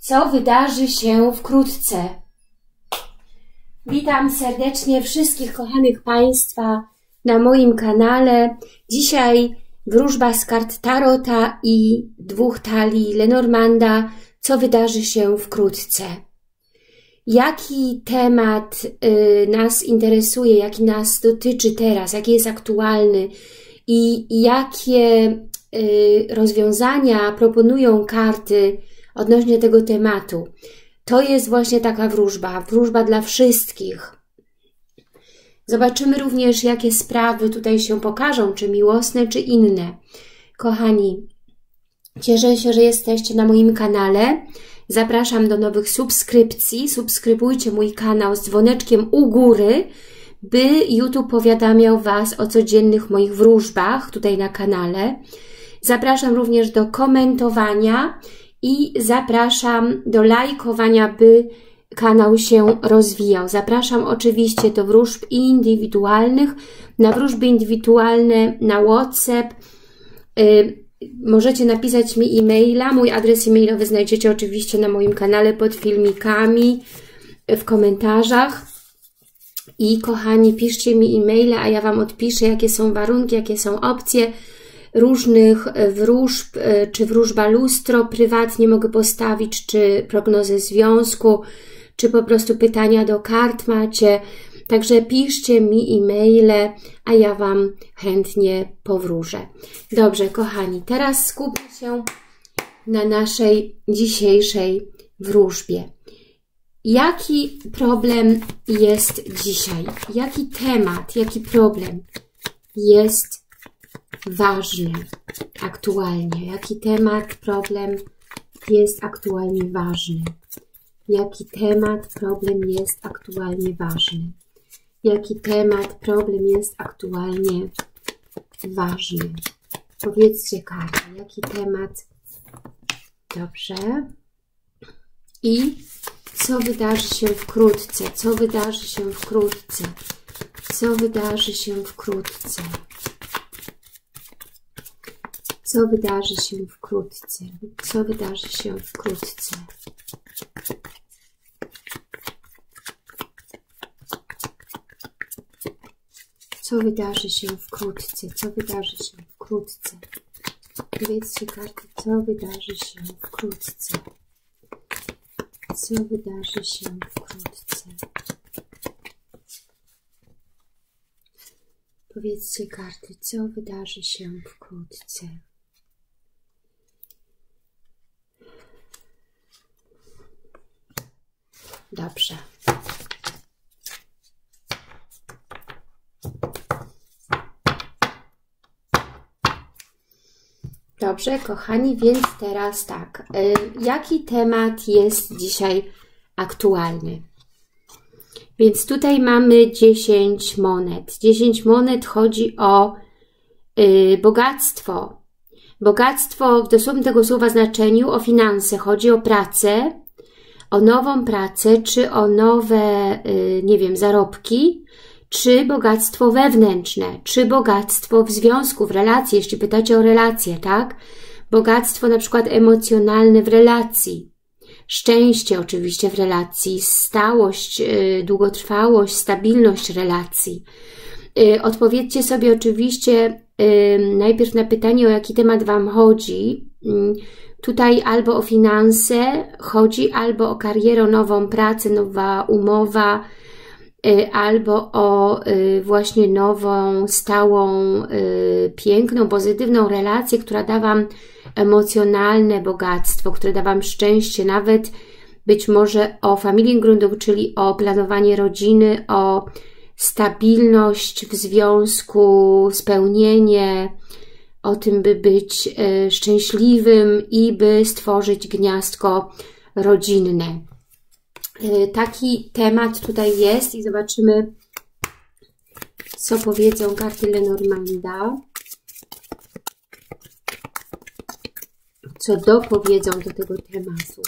co wydarzy się wkrótce. Witam serdecznie wszystkich kochanych Państwa na moim kanale. Dzisiaj wróżba z kart Tarota i 2 talii Lenormanda, co wydarzy się wkrótce. Jaki temat nas interesuje, jaki nas dotyczy teraz, jaki jest aktualny i jakie rozwiązania proponują karty odnośnie tego tematu. To jest właśnie taka wróżba dla wszystkich. Zobaczymy również, jakie sprawy tutaj się pokażą, czy miłosne, czy inne. Kochani, cieszę się, że jesteście na moim kanale. Zapraszam do nowych subskrypcji. Subskrybujcie mój kanał z dzwoneczkiem u góry, by YouTube powiadamiał Was o codziennych moich wróżbach tutaj na kanale. Zapraszam również do komentowania i zapraszam do lajkowania, by kanał się rozwijał. Zapraszam oczywiście do wróżb indywidualnych, na wróżby indywidualne na WhatsApp. Możecie napisać mi e-maila. Mój adres e-mailowy znajdziecie oczywiście na moim kanale pod filmikami, w komentarzach. I kochani, piszcie mi e-maile, a ja Wam odpiszę, jakie są warunki, jakie są opcje różnych wróżb, czy wróżba lustro prywatnie mogę postawić, czy prognozę związku, czy po prostu pytania do kart macie. Także piszcie mi e-maile, a ja Wam chętnie powróżę. Dobrze, kochani, teraz skupmy się na naszej dzisiejszej wróżbie. Jaki problem jest dzisiaj? Jaki temat, jaki problem jest ważny aktualnie? Jaki temat, problem jest aktualnie ważny? Jaki temat, problem jest aktualnie ważny? Jaki temat, problem jest aktualnie ważny? Powiedzcie karty, jaki temat? Dobrze. I co wydarzy się wkrótce? Co wydarzy się wkrótce? Co wydarzy się wkrótce? Co wydarzy się wkrótce? Co wydarzy się wkrótce? Co wydarzy się wkrótce? Co wydarzy się wkrótce? Powiedzcie karty, co wydarzy się wkrótce? Co wydarzy się wkrótce? Powiedzcie karty, co wydarzy się wkrótce? Dobrze. Dobrze, kochani, więc teraz tak. Jaki temat jest dzisiaj aktualny? Więc tutaj mamy 10 monet. 10 monet chodzi o bogactwo. Bogactwo w dosłownym tego słowa znaczeniu, o finanse. Chodzi o pracę, o nową pracę, czy o nowe, nie wiem, zarobki, czy bogactwo wewnętrzne, czy bogactwo w związku, w relacji, jeśli pytacie o relacje, tak? Bogactwo na przykład emocjonalne w relacji, szczęście oczywiście w relacji, stałość, długotrwałość, stabilność relacji. Odpowiedzcie sobie oczywiście najpierw na pytanie, o jaki temat Wam chodzi. Tutaj albo o finanse chodzi, albo o karierę, nową pracę, nowa umowa, albo o właśnie nową, stałą, piękną, pozytywną relację, która da Wam emocjonalne bogactwo, które da Wam szczęście, nawet być może o Familiengründung, czyli o planowanie rodziny, o stabilność w związku, spełnienie, o tym, by być szczęśliwym i by stworzyć gniazdko rodzinne. Taki temat tutaj jest i zobaczymy, co powiedzą karty Lenormanda, co dopowiedzą do tego tematu.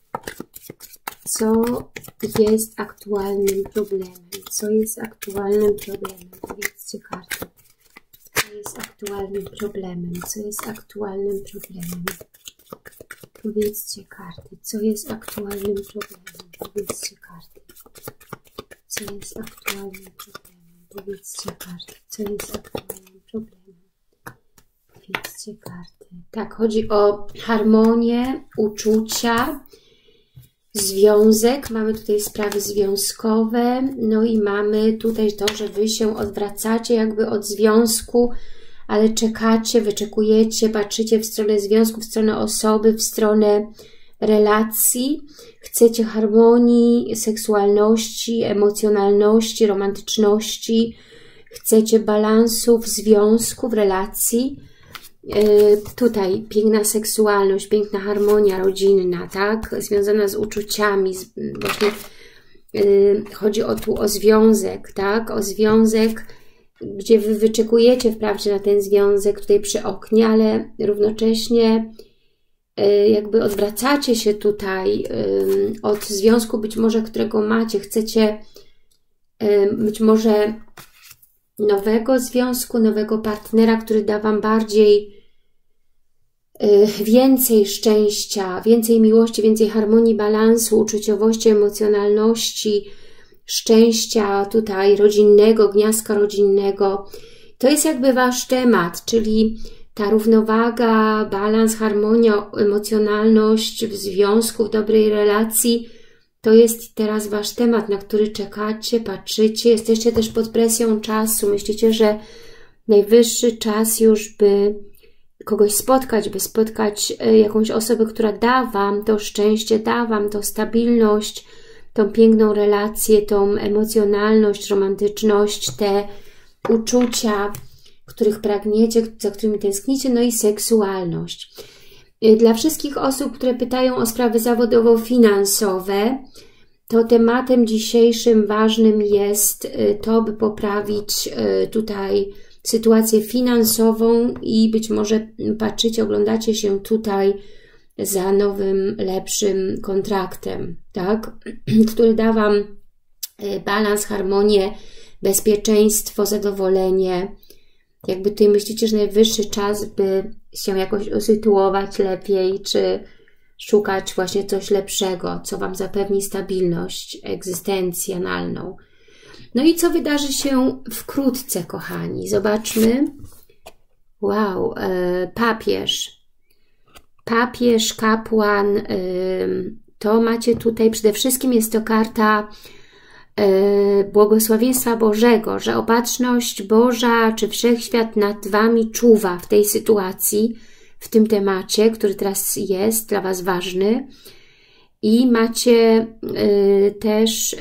Co jest aktualnym problemem? Co jest aktualnym problemem? Powiedzcie karty. Co jest aktualnym problemem? Co jest aktualnym problemem? Powiedzcie karty, co jest aktualnym problemem. Powiedzcie karty, co jest aktualnym problemem. Powiedzcie karty, co jest aktualnym problemem. Powiedzcie karty. Tak, chodzi o harmonię, uczucia, związek. Mamy tutaj sprawy związkowe. No i mamy tutaj to, że wy się odwracacie jakby od związku, ale czekacie, wyczekujecie, patrzycie w stronę związku, w stronę osoby, w stronę relacji. Chcecie harmonii, seksualności, emocjonalności, romantyczności. Chcecie balansu w związku, w relacji. Tutaj piękna seksualność, piękna harmonia rodzinna, tak? Związana z uczuciami. Właśnie chodzi tu o związek, tak? O związek, gdzie wy wyczekujecie wprawdzie na ten związek tutaj przy oknie, ale równocześnie jakby odwracacie się tutaj od związku, być może którego macie. Chcecie być może nowego związku, nowego partnera, który da wam więcej szczęścia, więcej miłości, więcej harmonii, balansu, uczuciowości, emocjonalności, szczęścia tutaj rodzinnego, gniazdka rodzinnego. To jest jakby wasz temat, czyli ta równowaga, balans, harmonia, emocjonalność w związku, w dobrej relacji. To jest teraz wasz temat, na który czekacie, patrzycie. Jesteście też pod presją czasu. Myślicie, że najwyższy czas już, by kogoś spotkać, by spotkać jakąś osobę, która da wam to szczęście, da wam to stabilność, tą piękną relację, tą emocjonalność, romantyczność, te uczucia, których pragniecie, za którymi tęsknicie, no i seksualność. Dla wszystkich osób, które pytają o sprawy zawodowo-finansowe, to tematem dzisiejszym ważnym jest to, by poprawić tutaj sytuację finansową i być może patrzycie, oglądacie się tutaj za nowym, lepszym kontraktem, tak? Który da wam balans, harmonię, bezpieczeństwo, zadowolenie. Jakby tutaj myślicie, że najwyższy czas, by się jakoś usytuować lepiej, czy szukać właśnie coś lepszego, co wam zapewni stabilność egzystencjonalną. No i co wydarzy się wkrótce, kochani? Zobaczmy. Wow, papież. Papież, kapłan, to macie tutaj, przede wszystkim jest to karta błogosławieństwa Bożego, że opatrzność Boża czy Wszechświat nad wami czuwa w tej sytuacji, w tym temacie, który teraz jest dla was ważny. I macie też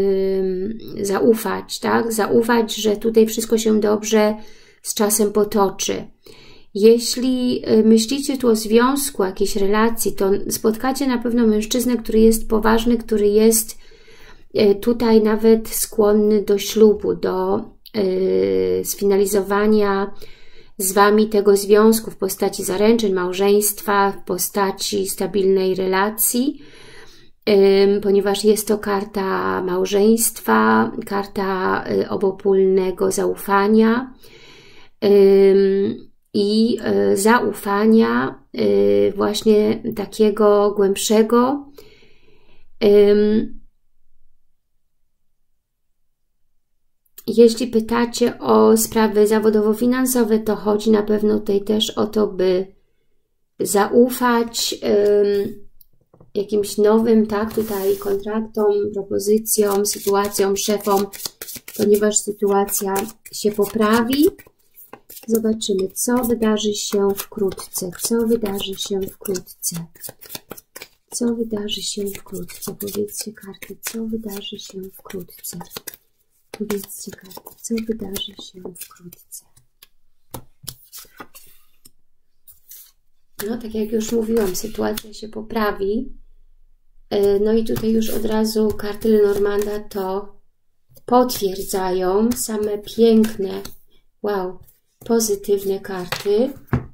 zaufać, tak? Zaufać, że tutaj wszystko się dobrze z czasem potoczy. Jeśli myślicie tu o związku, jakiejś relacji, to spotkacie na pewno mężczyznę, który jest poważny, który jest tutaj nawet skłonny do ślubu, do sfinalizowania z wami tego związku w postaci zaręczyn, małżeństwa, w postaci stabilnej relacji, ponieważ jest to karta małżeństwa, karta obopólnego zaufania i zaufania właśnie takiego głębszego. Jeśli pytacie o sprawy zawodowo-finansowe, to chodzi na pewno tutaj też o to, by zaufać jakimś nowym, tak, tutaj kontraktom, propozycjom, sytuacjom, szefom, ponieważ sytuacja się poprawi. Zobaczymy, co wydarzy się wkrótce. Co wydarzy się wkrótce? Co wydarzy się wkrótce? Powiedzcie karty, co wydarzy się wkrótce? Powiedzcie karty, co wydarzy się wkrótce? No, tak jak już mówiłam, sytuacja się poprawi. No i tutaj już od razu karty Lenormanda to potwierdzają. Same piękne, wow, pozytywne karty.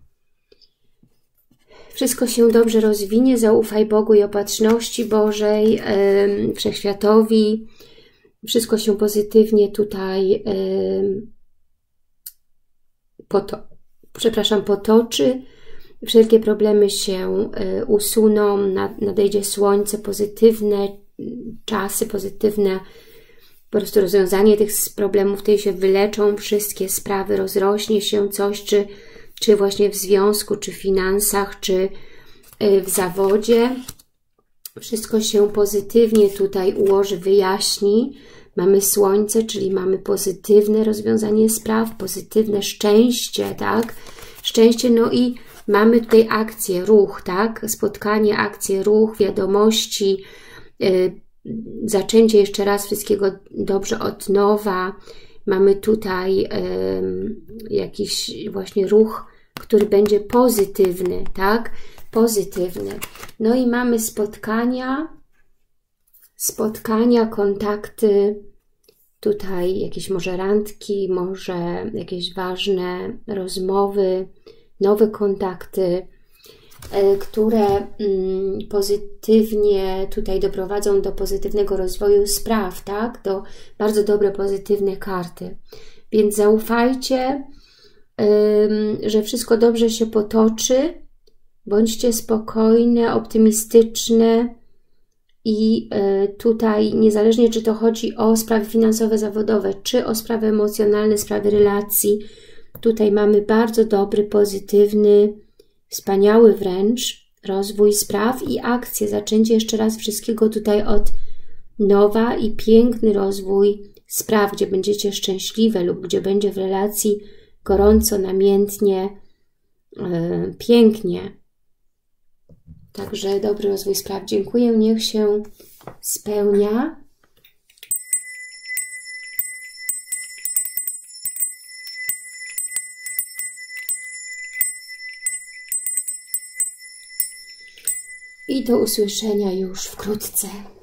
Wszystko się dobrze rozwinie. Zaufaj Bogu i opatrzności Bożej, Wszechświatowi. Wszystko się pozytywnie tutaj potoczy. wszelkie problemy się usuną, nadejdzie słońce, pozytywne czasy, pozytywne po prostu rozwiązanie tych problemów, tutaj się wyleczą wszystkie sprawy, rozrośnie się coś, czy właśnie w związku, czy w finansach, czy w zawodzie. Wszystko się pozytywnie tutaj ułoży, wyjaśni. Mamy słońce, czyli mamy pozytywne rozwiązanie spraw, pozytywne szczęście, tak? Szczęście, no i mamy tutaj akcję, ruch, tak? Spotkanie, akcję, ruch, wiadomości, zaczęcie jeszcze raz wszystkiego dobrze od nowa. Mamy tutaj jakiś właśnie ruch, który będzie pozytywny, tak? Pozytywny. No i mamy spotkania, kontakty, tutaj jakieś może randki, może jakieś ważne rozmowy, nowe kontakty, które pozytywnie tutaj doprowadzą do pozytywnego rozwoju spraw, tak? Do bardzo dobre, pozytywne karty. Więc zaufajcie, że wszystko dobrze się potoczy. Bądźcie spokojne, optymistyczne i tutaj niezależnie czy to chodzi o sprawy finansowe, zawodowe, czy o sprawy emocjonalne, sprawy relacji, tutaj mamy bardzo dobry, pozytywny, wspaniały wręcz rozwój spraw i akcje, zaczęcie jeszcze raz wszystkiego tutaj od nowa i piękny rozwój spraw, gdzie będziecie szczęśliwe lub gdzie będzie w relacji gorąco, namiętnie, pięknie. Także dobry rozwój spraw. Dziękuję, niech się spełnia. I do usłyszenia już wkrótce.